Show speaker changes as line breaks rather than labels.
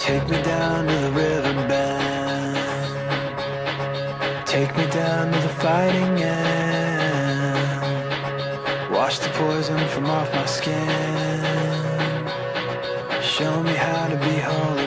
Take me down to the riverbend. Take me down to the fighting end. Wash the poison from off my skin. Show me how to be holy.